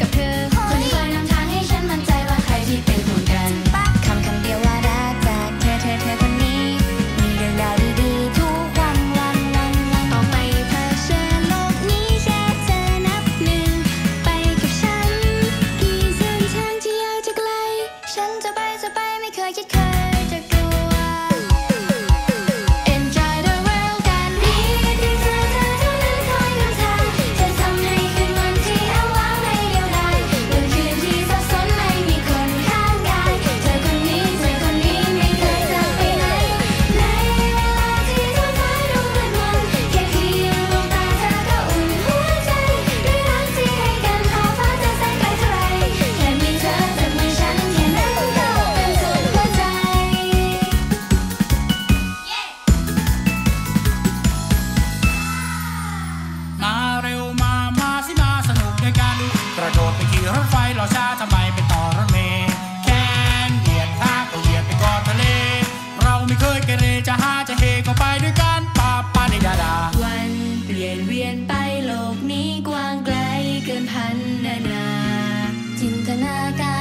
กับเธอคนที่คอยนำทางให้ฉันมั่นใจว่าใครที่เป็นห่วงกันคำเดียวว่ารักจากเธอคนนี้มีเรื่องราวดีๆทุกวันออกไปเผชิญโลกนี้แค่เธอนับหนึ่งไปกับฉันกี่เส้นทางที่ยาวจะไกลฉันจะไปไม่เคยคิดเคยจะกลัว Enjoy the world กันดีที่เธอเท่านั้นคอยนำทางจะทำให้คืนวันที่อ้างว้างไม่เดียวดายเมื่อคืนที่สับสนไม่มีคนข้างกายเธอคนนี้ไม่เคยจากไปไหนในเวลาที่ท้องฟ้าดูมืดมนแค่เพียงมองตาเธอก็อุ่นหัวใจด้วยรักที่ให้กันขอบฟ้าจะแสนไกลเท่าไรแค่มีเธอจับมือฉันแค่นั้นก็เป็นสุขหัวใจมาเร็วมาสิมาสนุกด้วยกันกระโดดไปขี่รถไฟรอช้าทำไมไปต่อรถเมล์แค่เหยียดทางก็เหยียดไปกอดทะเลเราไม่เคยเกเรจะหาจะเฮก็ไปด้วยกันป้าในดาวันเปลี่ยนเวียนไปโลกนี้กว้างไกลเกินพันนาจินตนาการ